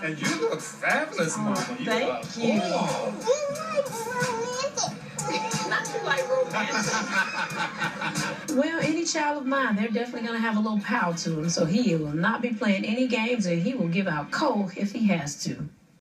And you look fabulous, Mama. Thank you. Not too like romantic. Well, any child of mine, they're definitely going to have a little power to him, so he will not be playing any games, or he will give out coke if he has to.